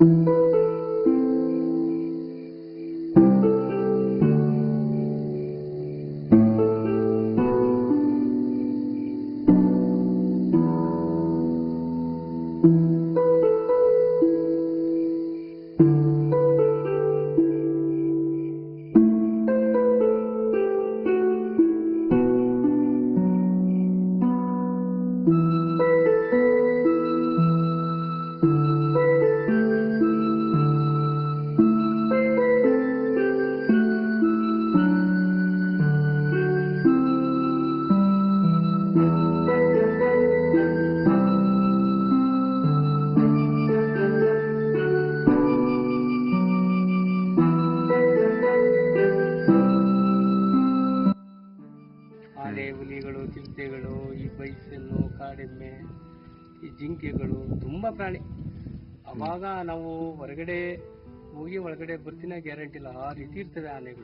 ಆನೆ, ಹುಲಿಗಳು, ಚಿರತೆಗಳು, ಈ ಬೈಸನ್ನು, ಕಾಡೆಮ್ಮೆ, ಈ ಜಿಂಕೆಗಳು ತುಂಬ ಪ್ರಾಣಿ. ಅವಾಗ ನಾವು ಹೊರಗಡೆ ಹೋಗಿ ಒಳಗಡೆ ಬರ್ತೀನ ಗ್ಯಾರಂಟಿ ಇಲ್ಲ, ಆ ರೀತಿ ಇರ್ತವೆ ಆನೆಗಳು.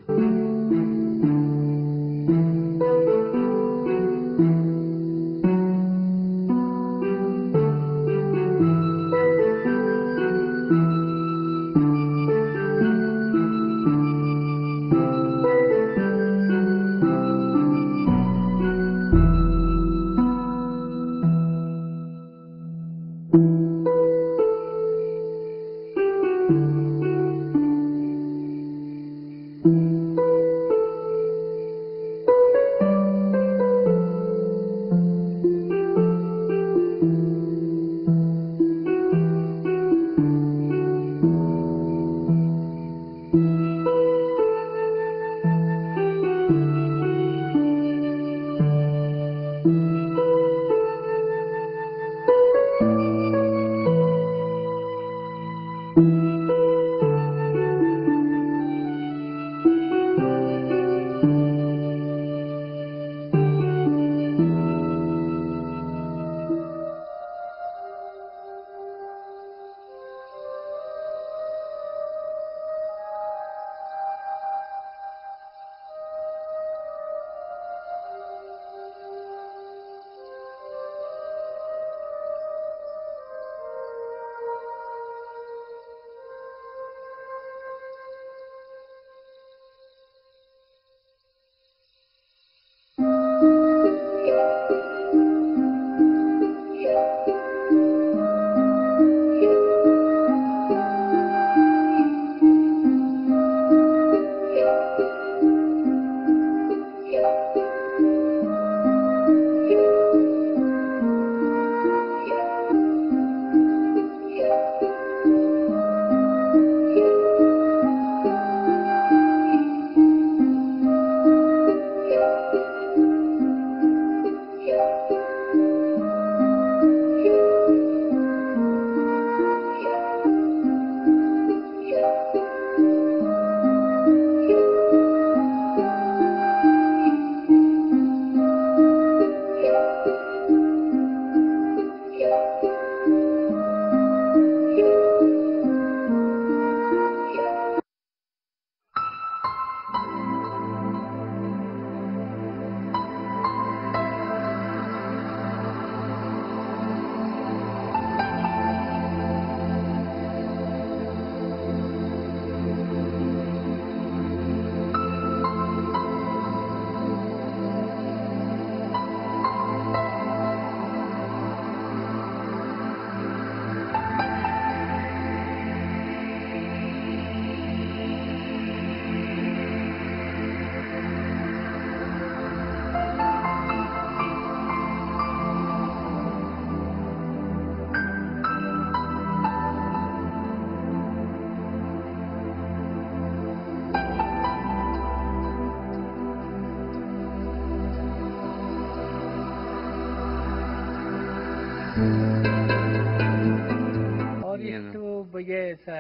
ಎಷ್ಟು ಬಗ್ಗೆ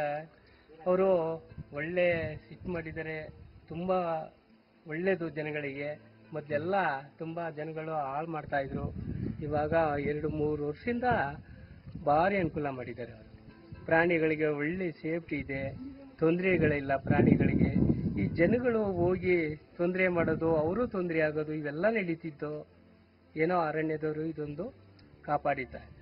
ಅವರು ಒಳ್ಳೆ ಸಿಟ್ ಮಾಡಿದ್ದಾರೆ, ತುಂಬಾ ಒಳ್ಳೇದು ಜನಗಳಿಗೆ. ಮೊದಲೆಲ್ಲ ತುಂಬಾ ಜನಗಳು ಹಾಳು ಮಾಡ್ತಾ ಇದ್ರು, ಇವಾಗ 2-3 ವರ್ಷದಿಂದ ಭಾರಿ ಅನುಕೂಲ ಮಾಡಿದ್ದಾರೆ ಅವರು. ಪ್ರಾಣಿಗಳಿಗೆ ಒಳ್ಳೆ ಸೇಫ್ಟಿ ಇದೆ, ತೊಂದರೆಗಳಿಲ್ಲ ಪ್ರಾಣಿಗಳಿಗೆ. ಈ ಜನಗಳು ಹೋಗಿ ತೊಂದರೆ ಮಾಡೋದು, ಅವರು ತೊಂದರೆ ಆಗೋದು ಇವೆಲ್ಲ ನಡೀತಿತ್ತು. ಏನೋ ಅರಣ್ಯದವರು ಇದೊಂದು ಕಾಪಾಡಿದ್ದಾರೆ.